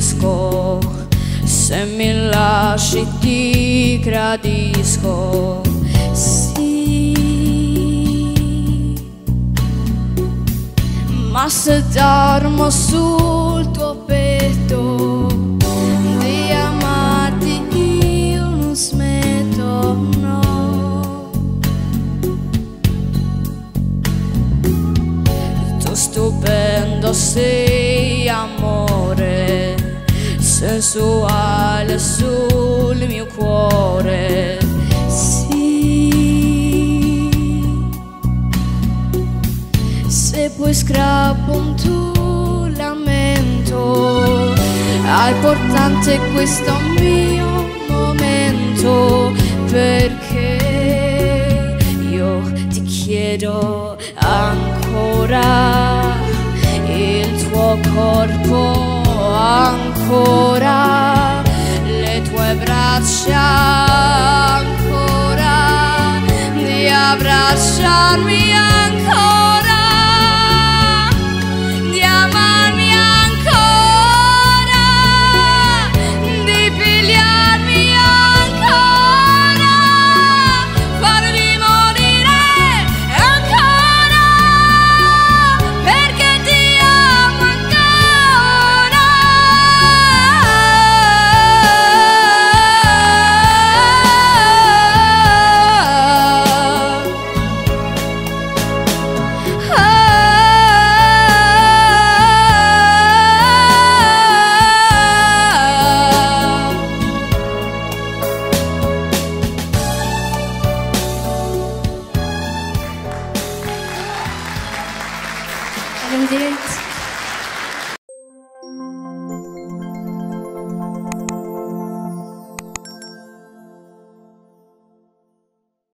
capisco, se mi lasci ti gradisco, sì. Ma se dormo sul tuo petto di amarti io non smetto, no. Tu stupendo sei, amore, sensuale sul mio cuore, sì. Se poi scrappo un tuo lamento, è importante questo mio momento, perché io ti chiedo ancora il tuo corpo, ancora le tue braccia, ancora di abbracciarmi, ancora di amarmi, ancora di pigliarmi, ancora farmi morire, ancora perché ti amo ancora. Arrivederci.